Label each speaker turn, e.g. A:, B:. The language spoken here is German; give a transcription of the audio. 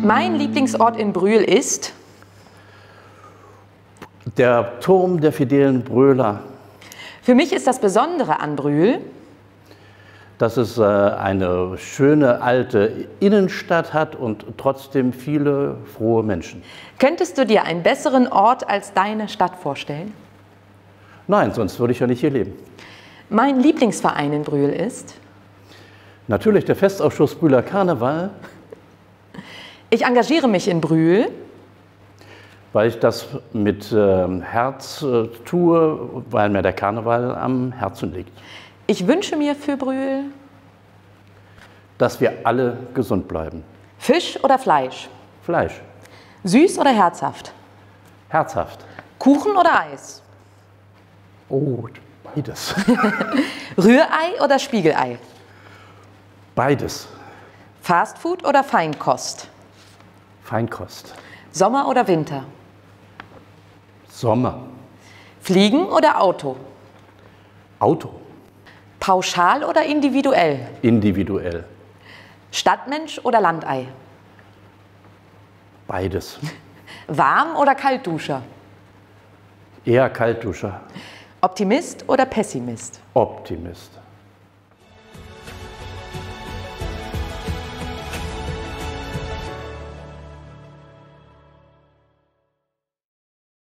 A: Mein Lieblingsort in Brühl ist?
B: Der Turm der fidelen Brühler.
A: Für mich ist das Besondere an Brühl,
B: Dass es eine schöne alte Innenstadt hat und trotzdem viele frohe Menschen.
A: könntest du dir einen besseren Ort als deine Stadt vorstellen?
B: Nein, sonst würde ich ja nicht hier leben.
A: Mein Lieblingsverein in Brühl ist?
B: Natürlich der Festausschuss Brühler Karneval,
A: Ich engagiere mich in Brühl,
B: weil ich das mit Herz tue, weil mir der Karneval am Herzen liegt.
A: ich wünsche mir für Brühl
B: Dass wir alle gesund bleiben.
A: Fisch oder Fleisch,
B: Fleisch,
A: süß oder herzhaft,
B: herzhaft.
A: Kuchen oder Eis,
B: Oh, beides.
A: Rührei oder Spiegelei,
B: Beides.
A: Fastfood oder Feinkost,
B: Feinkost.
A: Sommer oder Winter,
B: Sommer.
A: Fliegen oder Auto,
B: Auto.
A: pauschal oder individuell,
B: Individuell.
A: Stadtmensch oder Landei,
B: Beides.
A: Warm- oder Kaltduscher,
B: Eher Kaltduscher.
A: Optimist oder Pessimist,
B: Optimist.